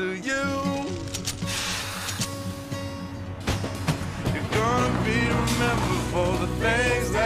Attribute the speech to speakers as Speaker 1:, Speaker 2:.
Speaker 1: to you. You're gonna be remembered for the things that